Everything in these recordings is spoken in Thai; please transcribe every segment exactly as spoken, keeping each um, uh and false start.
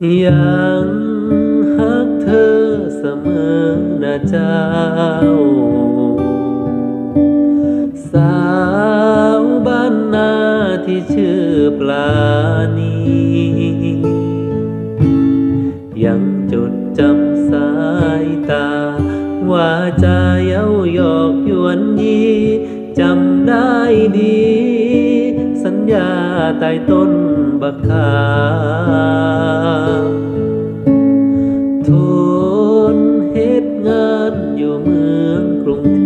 ยังฮักเธอเสมอนะเจ้าสาวบ้านนาที่ชื่อปลาณียังจดจำสายตาว่าจะเย้ายอกยวนยีจำได้ดีสัญญาใต้ต้นบักขามทนเหตุงานอยู่เมืองกรุงเท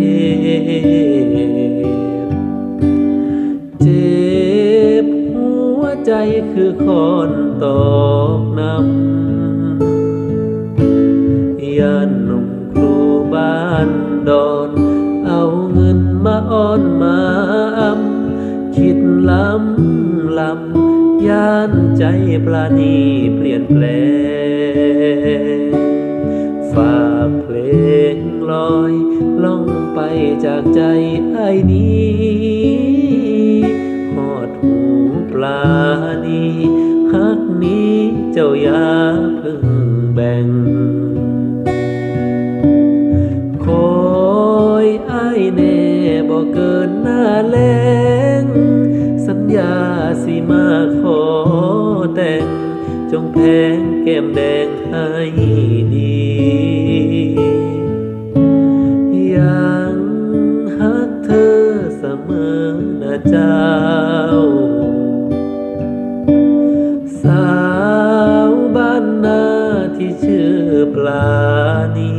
พเจ็บหัวใจคือคนตกน้ำย่านหนุ่มครูบ้านดอนเอาเงินมาอ้อนมาอำคิดล้ำล้ำย่านใจปลาณีเปลี่ยนแปลงฝากเพลงลอยล่องไปจากใจไอ้นี้หอดหูปลาณีฮักนี้เจ้าอย่าเพิ่งแบ่งคอยไอ้แน่บ่เกินหน้าแลงสัญญาสิมาขอแต่งจงแพงแก้มแดงให้ดียังฮักเธอเสมอนะเจ้าสาวบ้านนาที่ชื่อปลาณี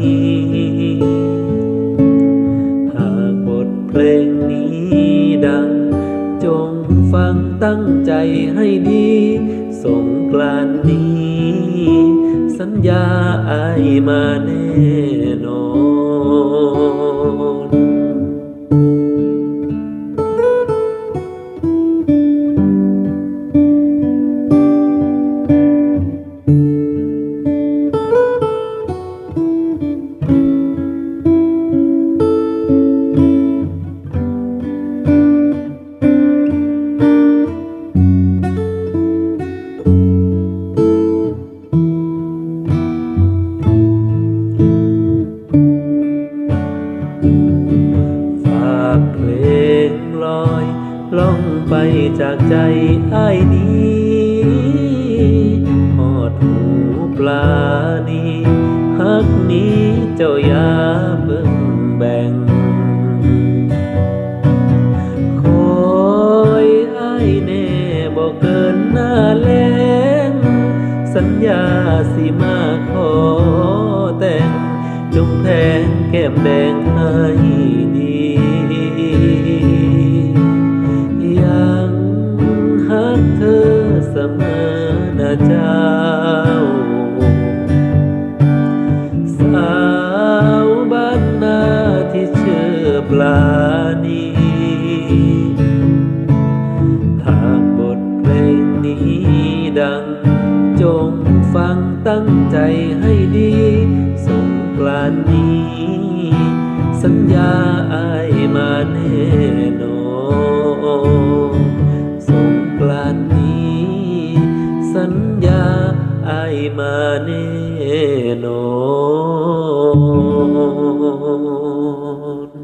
หากบทเพลงนี้ดังจงฟังตั้งใจให้ดีสงกรานต์นี้สัญญาอายมาแน่นอนล่องไปจากใจอ้ายนี้หอดหูปลาณีฮักนี้เจ้าอย่าเพิ่งแบ่งคอยอ้ายแน่บ่เกินหน้าแลงสัญญาสิมาขอแต่งจงแพงแก้มแดงให้ดียังฮักเธอเสมอนะเจ้าสาวบ้านนาที่ชื่อปลาณีหากบทเพลงนี้ดังจงฟังตั้งใจให้ดีสงกรานต์นี้สัญญาอายมาแน่นอนสงกรานต์นี้สัญญาอายมาแน่นอน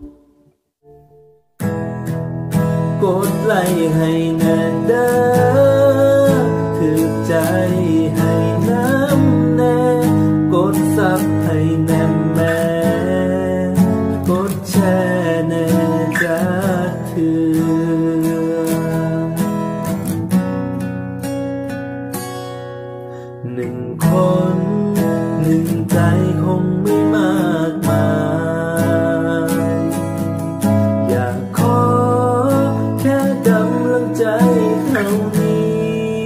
กดไลค์ให้แน่เด้อถือใจให้น้ำแน่กดซับให้แน่แม่กดแชร์แน่จ้าคือหนึ่งคนหนึ่งใจคงไม่มากมายอยากขอแค่กำลังใจเท่านี้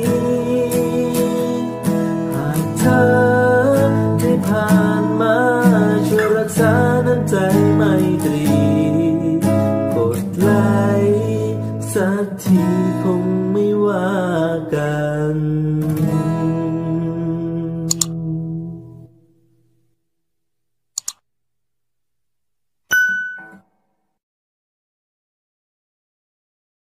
หากเธอได้ผ่านมาช่วยรักษาน้ำใจไมตรีกดไลค์สักทีคงไม่ว่ากัน